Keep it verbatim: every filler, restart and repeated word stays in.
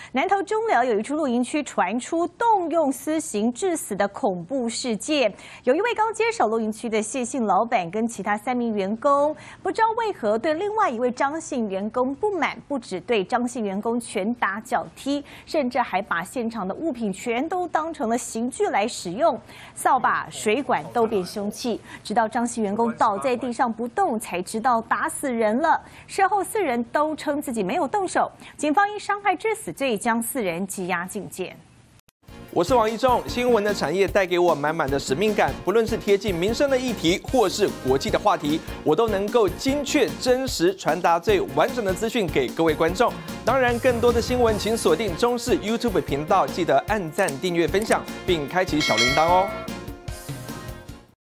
南投中寮有一处露营区传出动用私刑致死的恐怖事件，有一位刚接手露营区的谢姓老板跟其他三名员工，不知道为何对另外一位张姓员工不满，不只对张姓员工拳打脚踢，甚至还把现场的物品全都当成了刑具来使用，扫把、水管都变凶器，直到张姓员工倒在地上不动，才知道打死人了。事后四人都称自己没有动手，警方因伤害致死罪将四人羁押禁见。 我是王一仲，新闻的产业带给我满满的使命感，不论是贴近民生的议题，或是国际的话题，我都能够精确、真实传达最完整的资讯给各位观众。当然，更多的新闻请锁定中视 YouTube 频道，记得按赞、订阅、分享，并开启小铃铛哦。